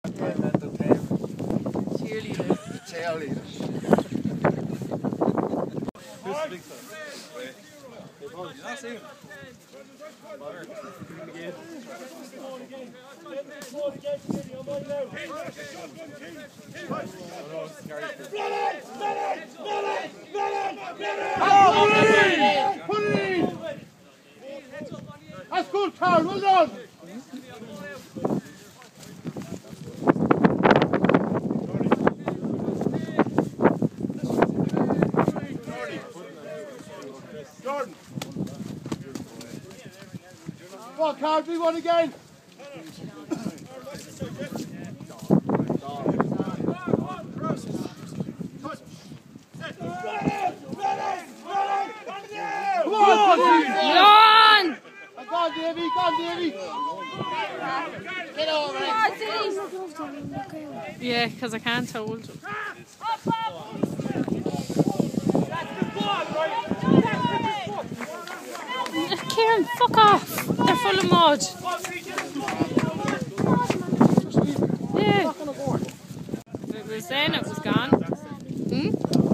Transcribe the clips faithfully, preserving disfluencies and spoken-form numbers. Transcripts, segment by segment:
Cheerleaders. Cheerleaders. Who's the big fella? You not see him? That's good, Carl. Well done. Jordan. Come on, Carl. Do one again. Come on, Run! Go on, Davey. Go on, Davey. Get over it. Yeah, because I can't hold them. Kieran, fuck off. They're full of mud. Yeah. If it was then, it was gone. Hmm?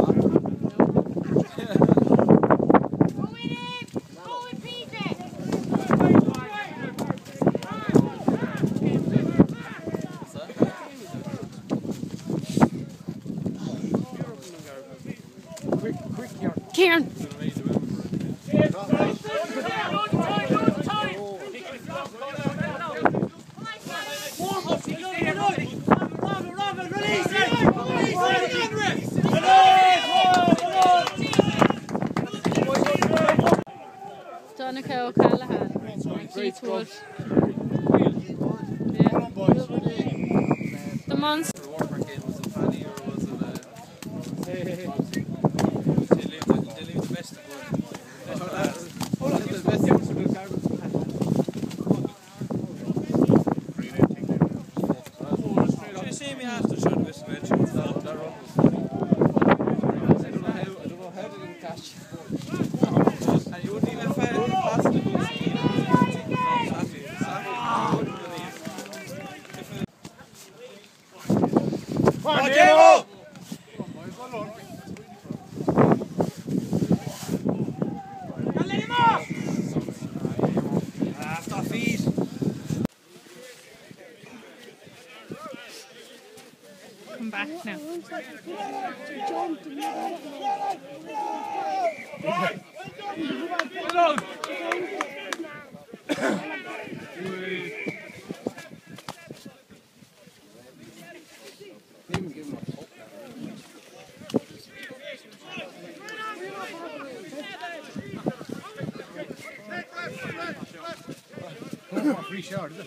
Kieran. Donica O'Callaghan and Keith Wood. Yeah. The Munster. The Waterpark game, was it funny or was it uh, they leave the, they leave the best to go in. Best lads. Hold on, the best youngsters will go. Should you see me after showing the best match? I don't know how, I don't know how they didn't catch. And you wouldn't even find it past the goal. Come on, Diego! Come back now. Free shot, is it?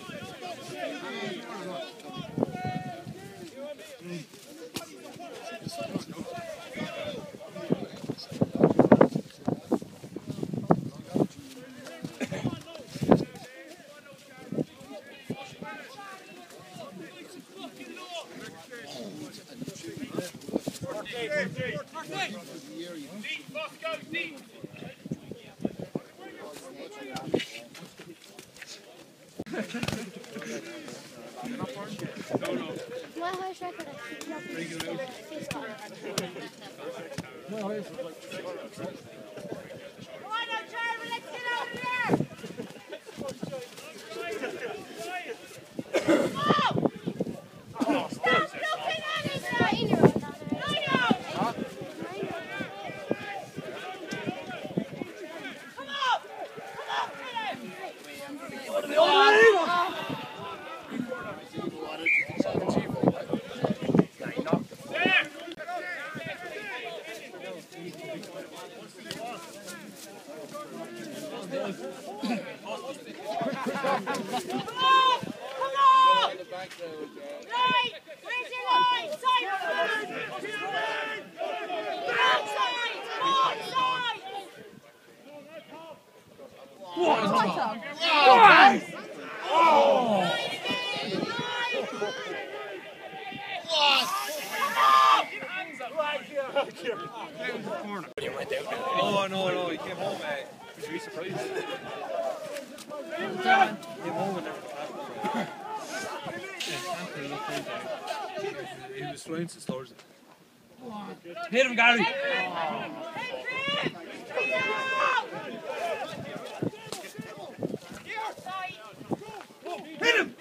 Oh no, no, he came home, mate. Was you surprised? Came home and never He was flying since Thursday. Hit him, Gary! Hit him!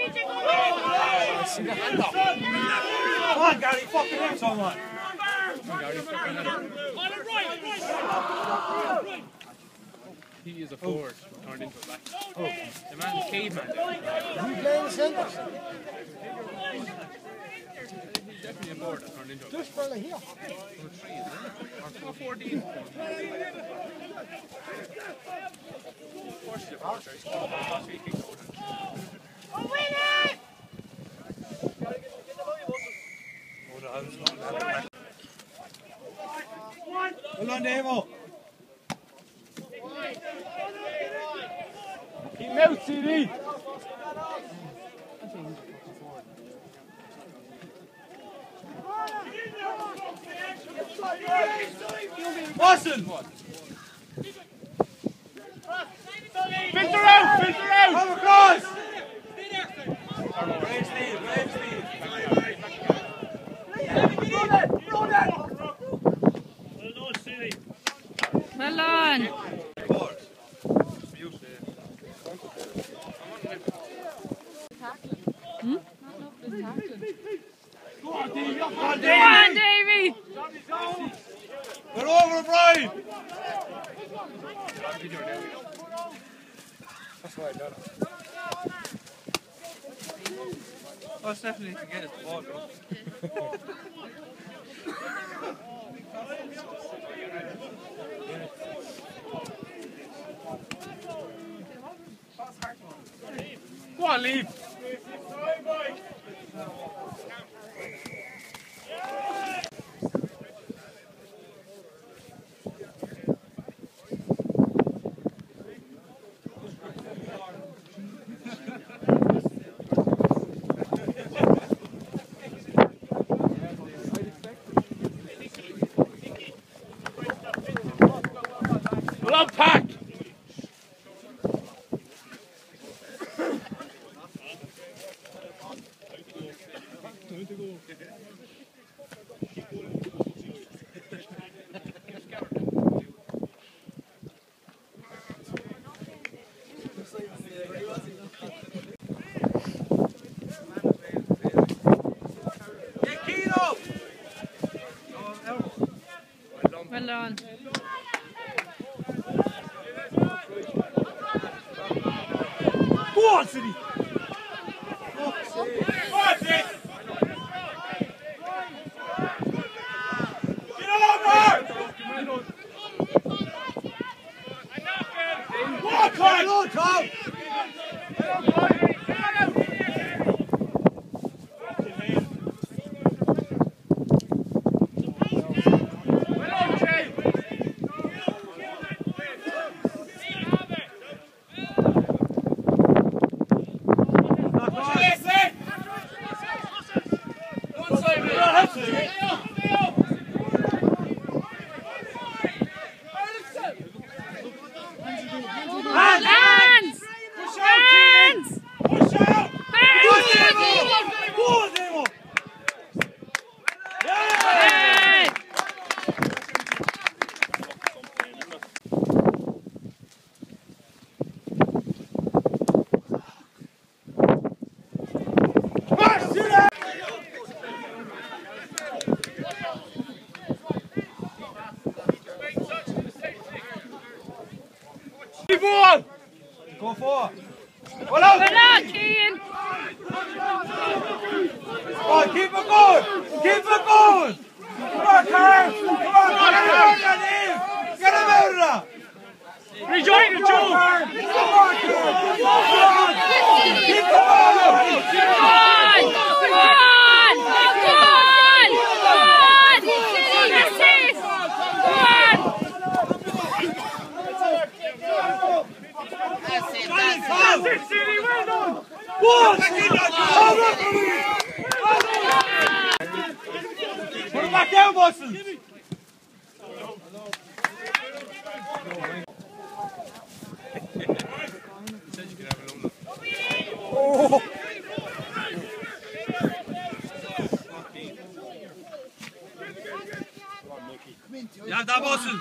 Come on, Gary, fucking hit someone! Come on, Gary, fucking hit him. He is a forward, turned into a back. Oh. The man, the caveman. Is he playing centre? He's definitely a forward that turned into a back. Just fella here. Number three, isn't it? Or fourteen. Fortunately, forward, he's called the last week. Oh, win it! Well done, Davo. Keep him out, C D. Boston! Filter out! Filter out! Come across! Brave Steve, brave Steve. Well done. Hmm? Go on, Davey! We're over, Brian! That's why I done it. Oh, Stephanie can get his ball, bro. Go on, leave! Waterpark! Well done. Go on, City! Fuck's sake! Get over! Walk on! Go, Tom! Hands! Hands! Push out! Hands! Go on, Davo! Hey! Ball! Go for it! Well out! Well done, Cian! Oh, keep it going! Keep it going! Come on, Carl! Come on, Carl! Get him out of there! Rejoin the Joe! Come on, Carl! Come on! Keep it going! Come on! Come on! Come on! Come on! That's it! Come on! That's it, City! Well done! One! Put it back down, Boston! Oh! have that muscles.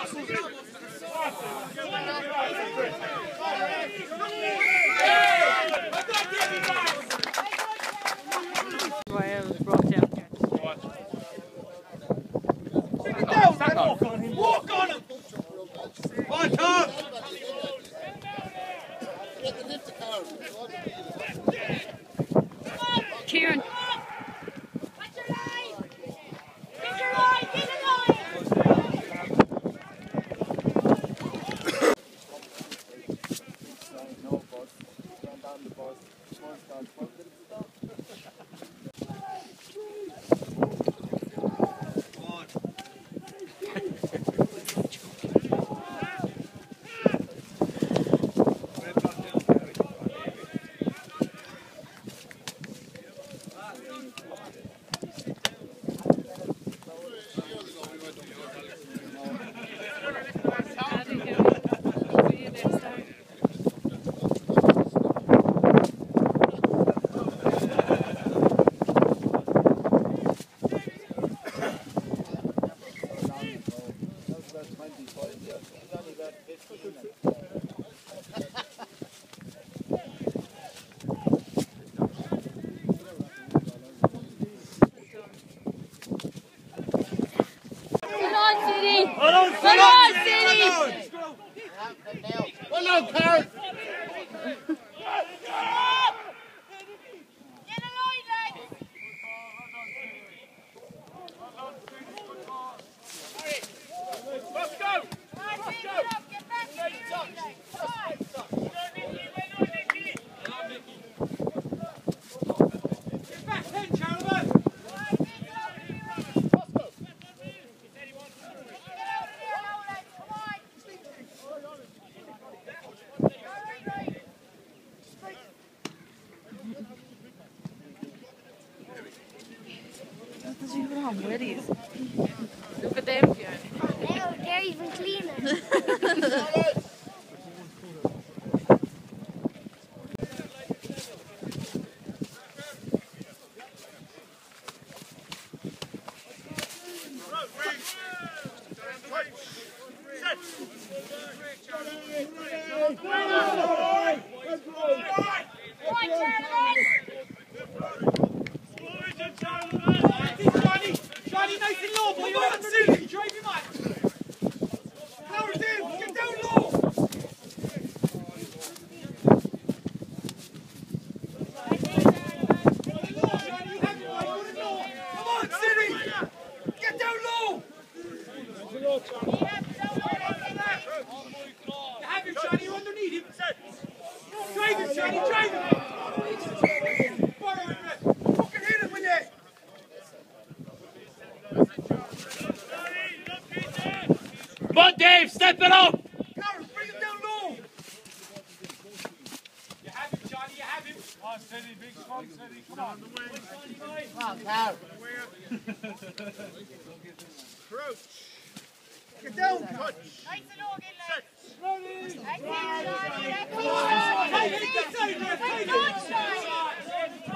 Well, brought down. Take it down, walk on him. Walk on him. On top. Kieran. Well on, Karen! Let's go! Let's go! Get back ten, Charleville! What does even have weddies? Look at them, Fiona. They're, they're even cleaner. Johnny, nice and low, boy. You're not silly. Drive him on. Power down. Get down low. Johnny, you have it, boy. Go to low. Come on, silly. Get down low. You have him, Johnny. You're underneath him. Drive him, Johnny. Drive him. Borrow him, man. Fucking hit him with it. Come on, Dave, step it up! Gareth, bring him down low! You have him, Johnny, you have him! Come on, steady, big strong, steady, come on. Come on, Gareth. Crouch. Get down, touch. Nice and low, get left. Ready. Take it, take it, take it.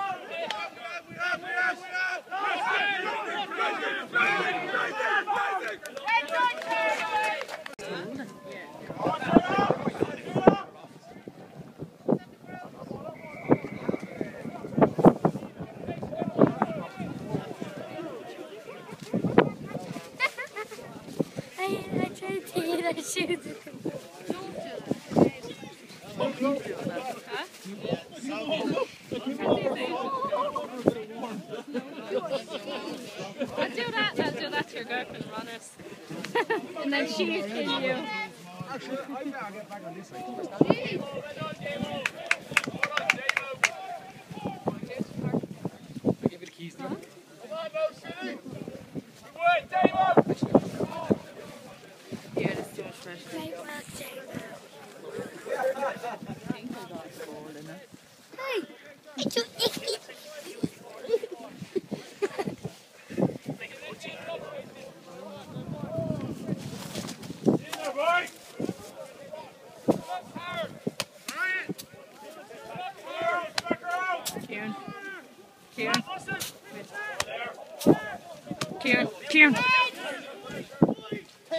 I, I tried to eat our shoes. I'll do that, I'll do that to your girlfriend, runners. And then she'll kill you. Actually, I better get back on this side. I'll give you the keys now. Come on, Mo City! Good work, Davo! Yeah, that's too much pressure. Great work, Jake. I think I got a ball in it. Hey, it's your idiot. Kieran. Kieran. Kieran. Kieran.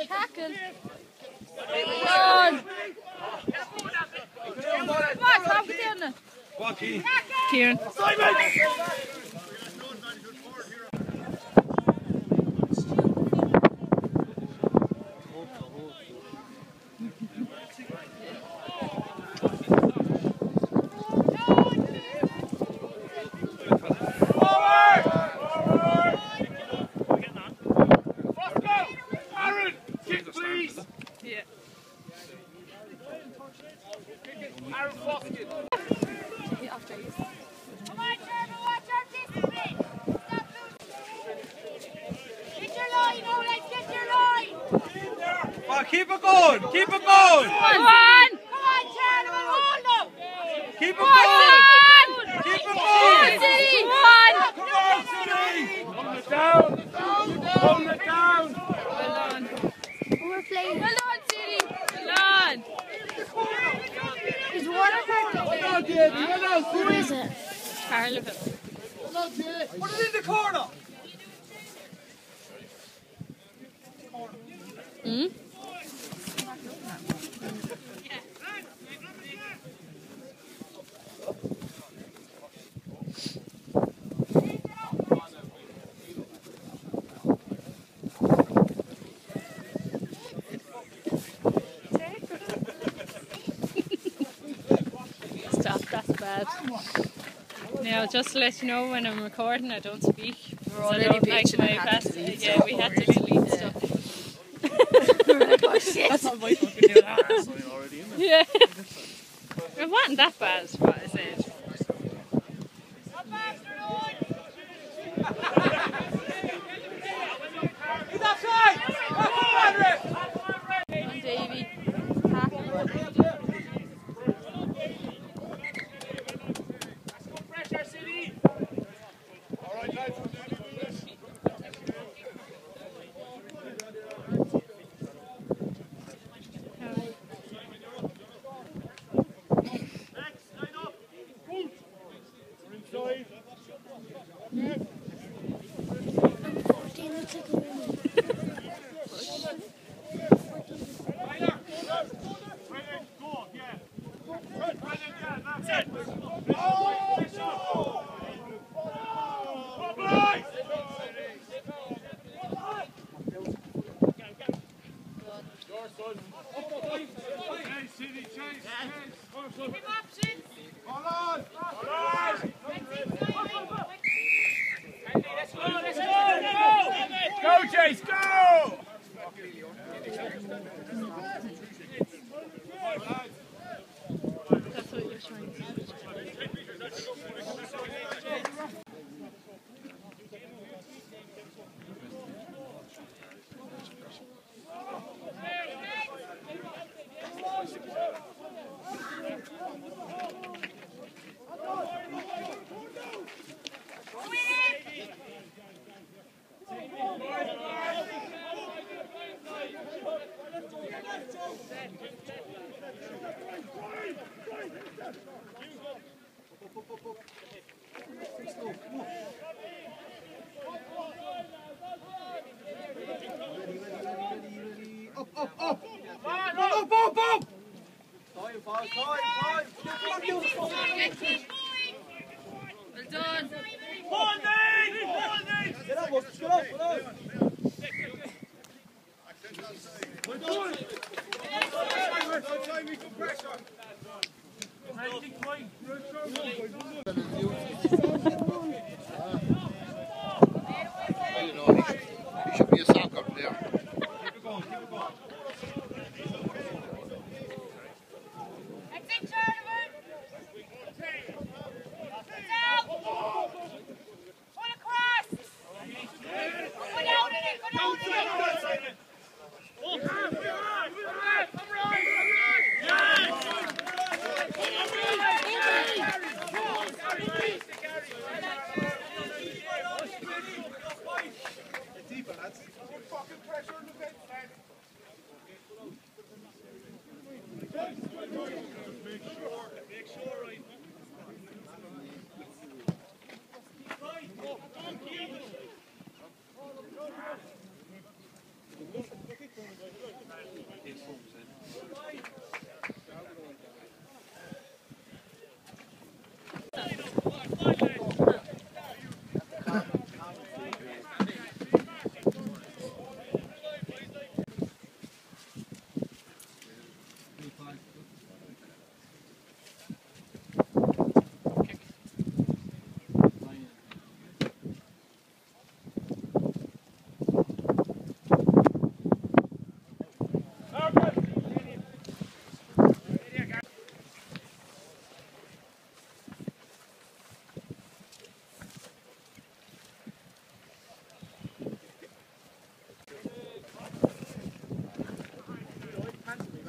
Kieran. Keep it going! Keep it going! Come on! Come on, Charleville, hold them! Keep it Come going! on! Keep it Come on, going! City! Come on! Come on, City! Hold it down! Hold it down! Well done. We're playing. Well done, City! Well done! Is Waterpark? Well done, Davey! Well done, Who City! is it? Charleville. Well done, Davey! Put it in the corner! Hmm? Stop, that's bad. Now, just to let you know, when I'm recording, I don't speak. We're I already don't like bitching my and had to fast. delete Yeah, stuff. we had to delete stuff. That's not my fucking do that. Yeah. It wasn't that bad, is what I said. He's outside! Come on, Rick! Come on, Davey. Alright, lads. fourteen, looks like a woman. Go, Chase, go! That's what you're trying to do. Up, up, up! Up, up, up! Well done. Hold it! Hold it! Get up, get up, get up! We're doing it! You know, he should, he should be a soccer player. Keep it going, keep it going. That's it, Charleville. That's out. Pull across. Pull out.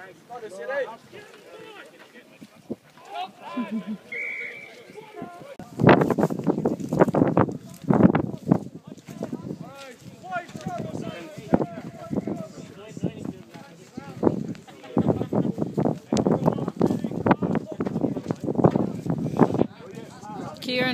Kieran.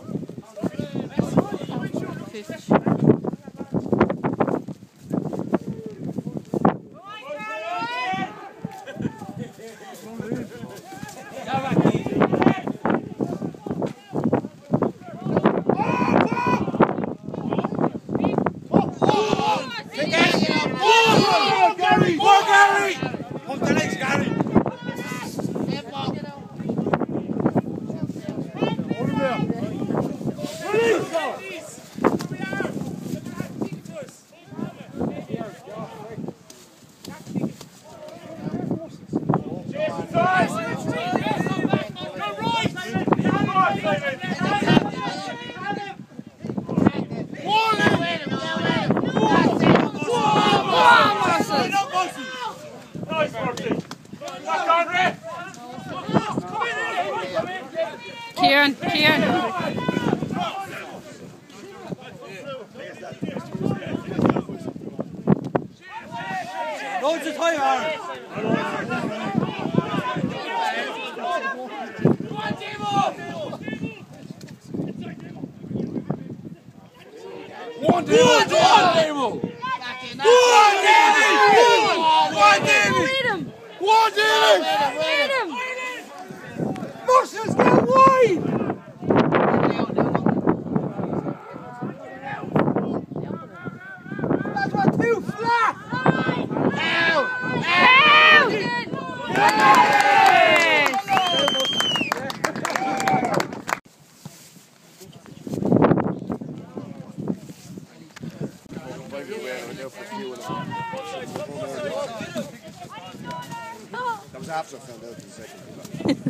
Kieran, Kieran. Loads of time, Aaron. One, two, one, one, one, Davey! One, Davey! Munster's got wide! That's one, two, flat! Out! Out! Yes! That was after I found out in the second.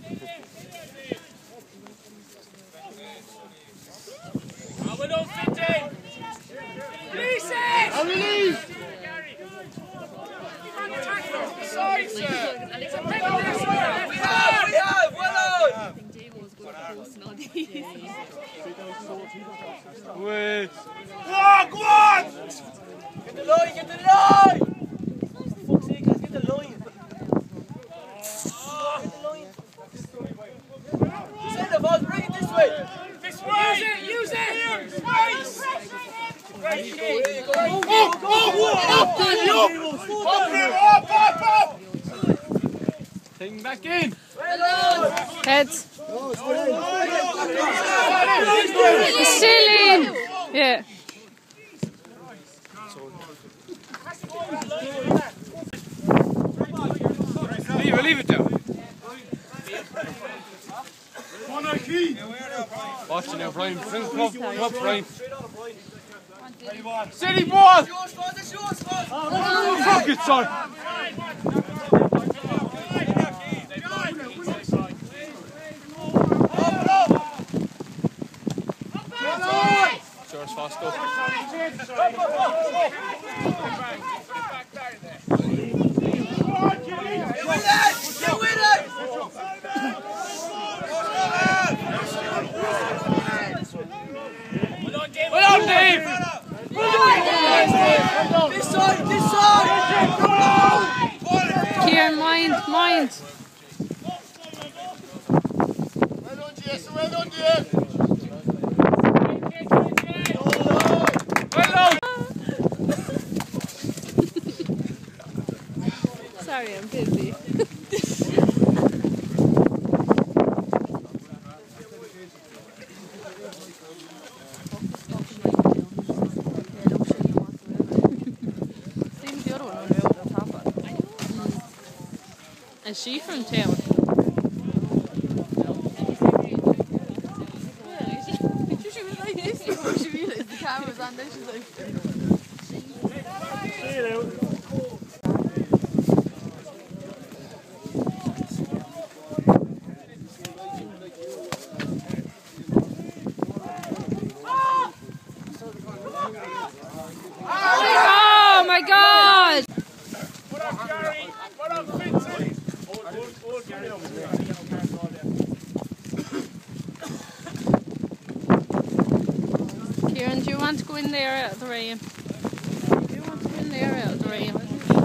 We don't fit in! Release it! And release! Sorry, sir! We have! We have! Well on! Wait! Go on! Go on! Get the line! Get the line! For fuck's sake, guys, get the line! Send the ball, bring it this way! This way! Use it! Use it! Space! There you go! Up! Up! Up! Up! Up! Up! Taking back in! Heads. He's still in. Yeah. Leave it, leave it down. Watch it now, Brian. Bring it up, come up, Brian. City ball! Fuck it, son! George Fosco. Get with it! Well done, Dave! This side, this side! Kieran, mind, mind. Well done, Jason, well done, Dave! Sorry, I'm busy. Is she from town? She was like this before she realised the camera was on there. She's like, oh my God! What up, Gary? What up, Vincent? to go in there out of the rain. You want to go in there out of the rain.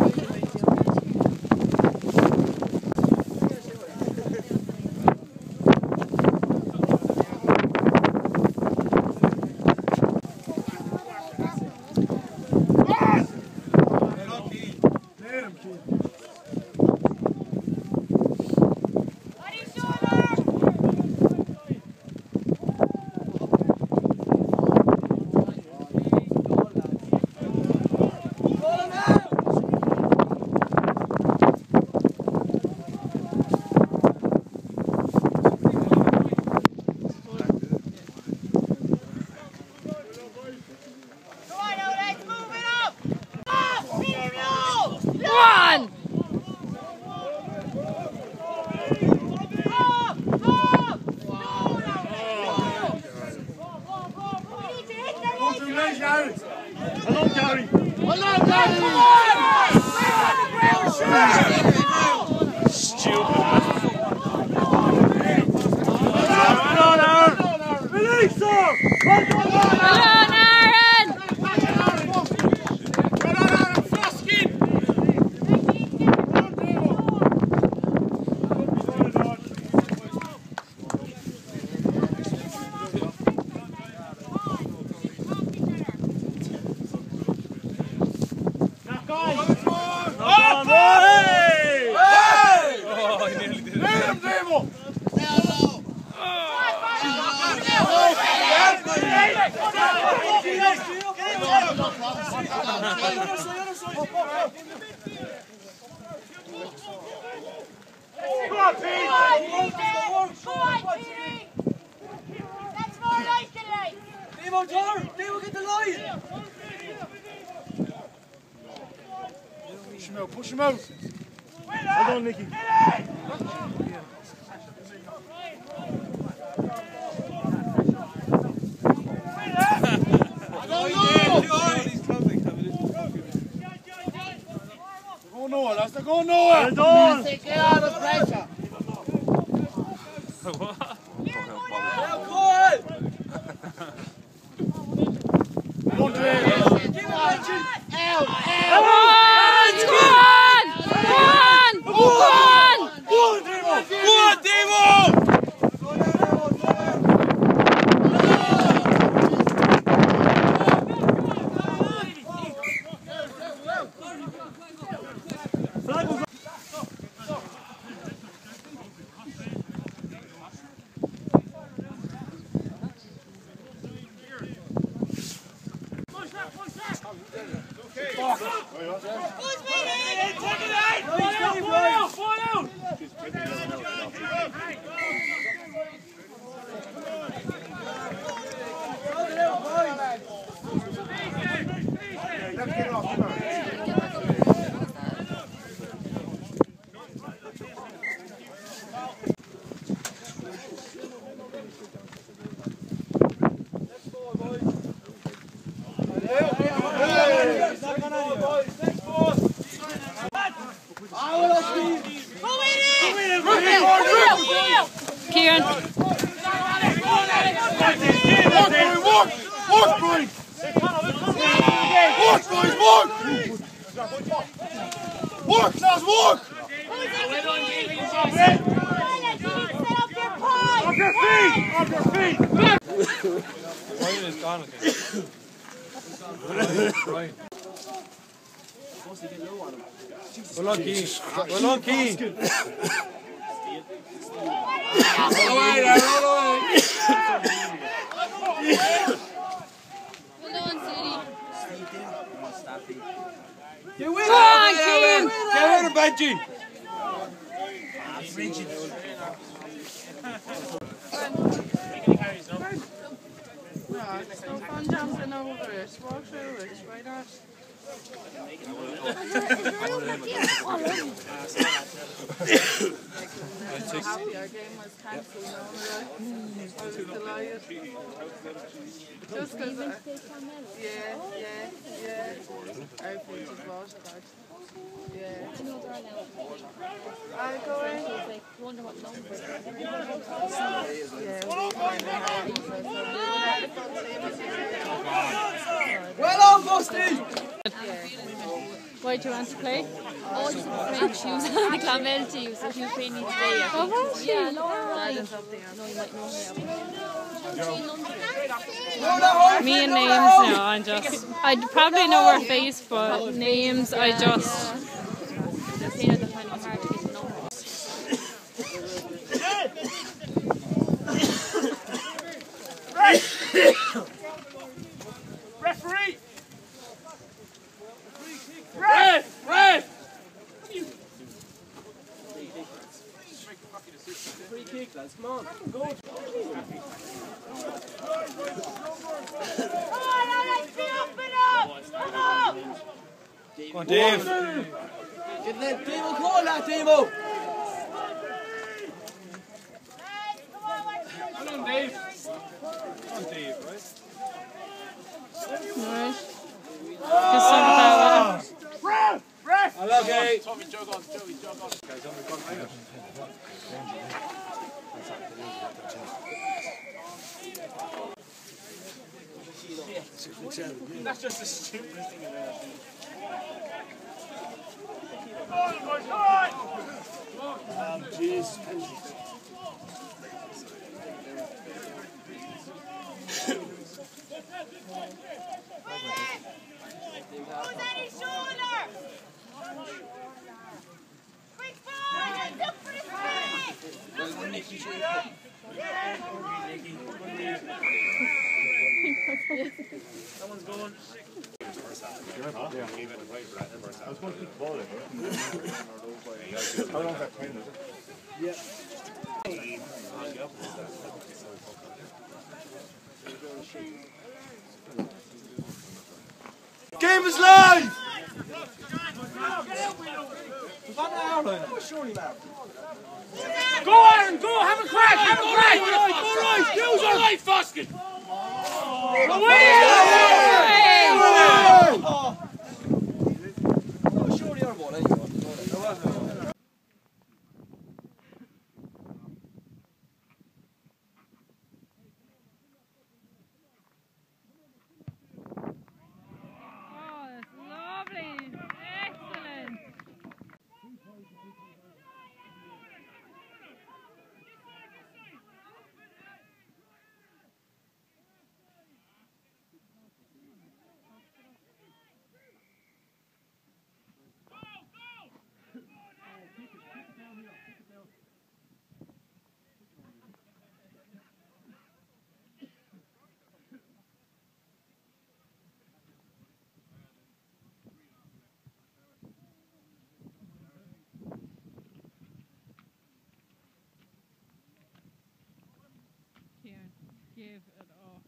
Push him out, push him out. Hold on, Nicky. Go Noah, lass da go Noah. Hold on. Take out the pressure. Don't do it. Out, out. Kieran. Walk, walk, Brian. Walk, boys, walk. Walk, lads, walk. Off your feet, off your feet. Brian is gone again. Brian. Well on, Keane. Well on, Keane. Roll away there, roll away. Well done, City. Get with him, Keane. Get with him, Benji. No fun jumping over it. Walk through it. Why not? I'm happy our game was cancelled now. I was delighted. Just because I... Yeah, yeah, yeah. Our feet was washed out. Yeah. I go in. Wonder what number. Yeah, we were in the house. Why do you want to play? Oh, she's a friend. She was on the Clonmel team, so she was playing me today. Oh, was she? Yeah, Laura is up there. No, you might know her. Me and names now, I'm just... I'd probably know her face, but names, I just... That's here the funny part to get to know her. Referee! Ref! Ref! Free kick, lads, come on. Go. Come on, Dave. Get that, Dave, call that, Dave. Come on, Dave. Come on, Dave, right? Right. Just some power. Ref! Ref! I love you. Tommy, jog on, Joey, jog on. That's just the stupidest thing I've ever seen. Come on, boys, come on! Um, jeez, penalty. Who's on his shoulder? Quick forward! Look for the speed! That one's going. I was going to keep balling. How long is that time, is it? Yeah. Game is live! Was that an hour? Oh, surely now. Go Aaron, go, have a crack, have a crack! Go right, go right, use it! Go right, Foskin! Oh, surely our ball, eh? Give it off.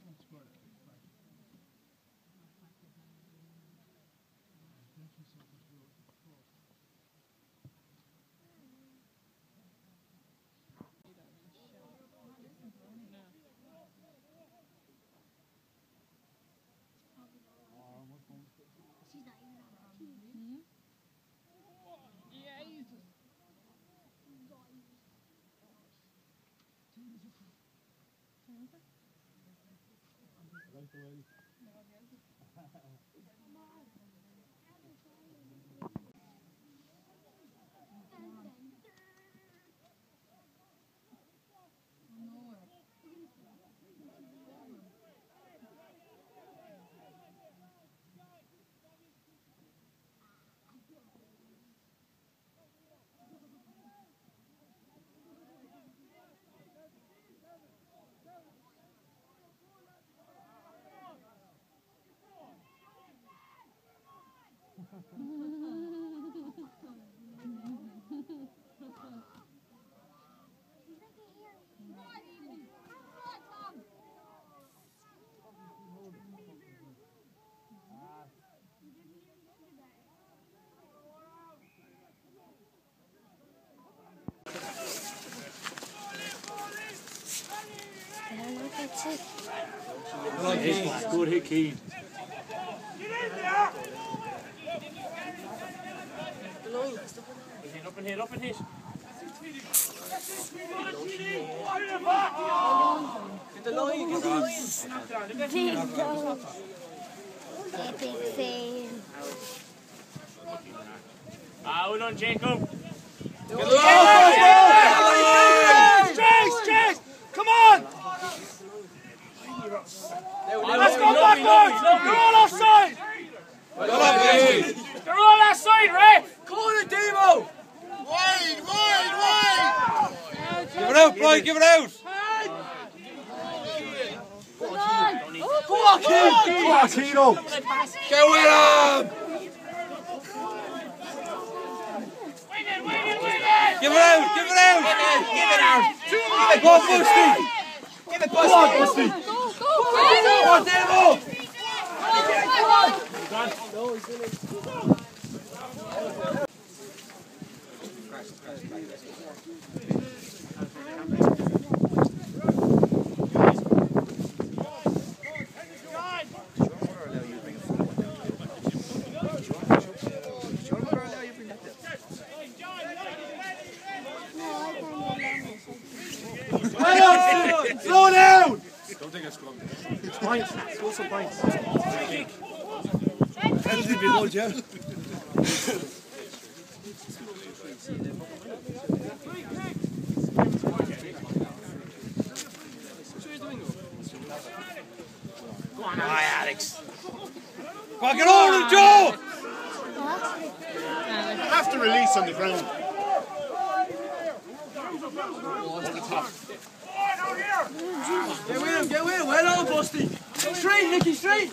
Thank you so much. Good hit, Keane. Up and hit, up and hit. Get the line, get the line. Big goal. Epic fail. Ah, well done, Jacob. Get the line! Chase, chase! Come on! Let's go backwards! They're all offside! They're all offside, Ray! Call it, Devo! Wide, wide, wide! Give it out, Brian, give it out! Go on, Keane! Go on, Tino! Go with him! Give it out, give it out! Give it out! Go on, Busty! Give it, Go on, Busty! Go, go, Go on, Devo! Slow down! Don't think it's scrum. It's points. It's also points. That's the big old Joe. Come on, Alex. Come on, get over him, Joe! You have to release on the ground. Get with him, get with him. Well on, Busty. Straight, Nicky, straight.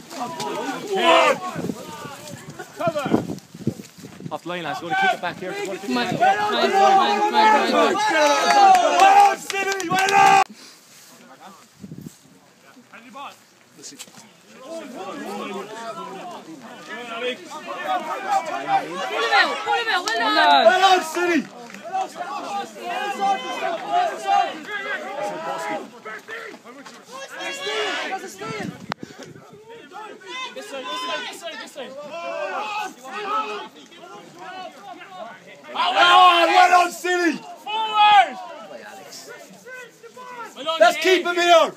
Cover. Off the line, lads. Go to kick it back here. Go to kick it Come on, back come on, come on, come on, come on. Well on, City, well on. Pull him out, pull him out, well done. Well on, City. This side, this side, this side, this side. Well on, City. Forward! Well on, Let's Jay. keep him here.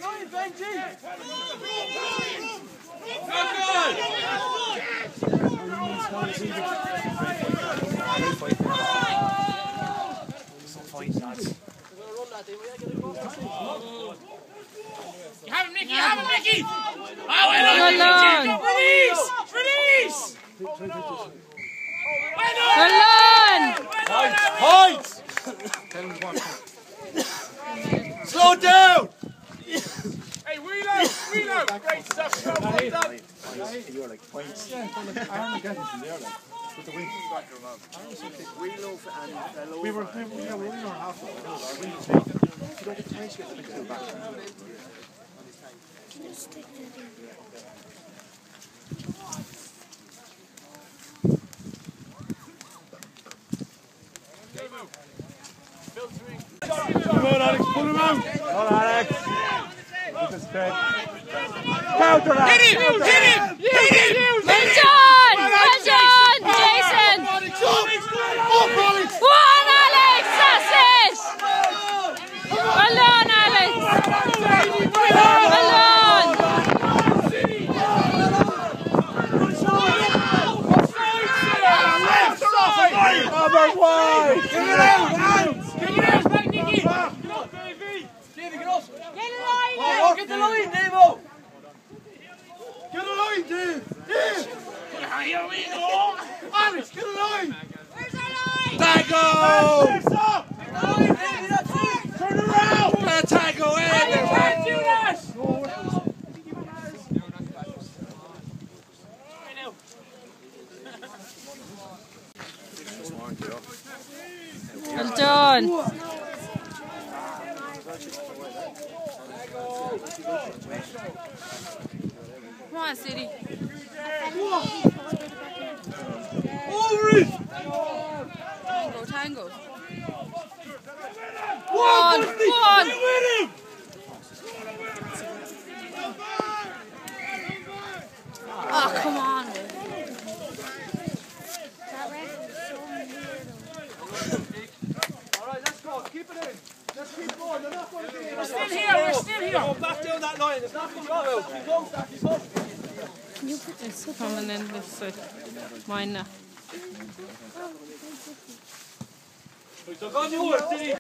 You have him, Nicky, you have him, Nicky! Oh, well Well on, done. Jacob! Release! Release! Well done! Well done. Height. Slow down. Hey, wheel out! Wheel out! Great stuff! Well done. You're like points. I only get it from there, like, with the wings. We were, we were, yeah, we were in our half. Our wings was taken. You don't get the points, you get the big back. Come on, Alex, pull him out. Come on, Alex. With his head. Counter that. Hit him! Hit him! Hit him! Well done, well done, Jason. One, Alex, that's it. Well done, Alex. Well done. Alex, get a line! Where's our line? Tango! Turn around! Get a tango in! You can't do that! Well done. Come on, City. Over it! Tango, tango. One! One, One! one. Get with him! Oh, come on. Alright, let's go. Keep it in. Let's keep going. They're not going to be We're still here, we're still here. Go back down that line. It's not going to go. Keep going, Stack. Keep going. It's coming in this side. Mine now. So go to it, Steve.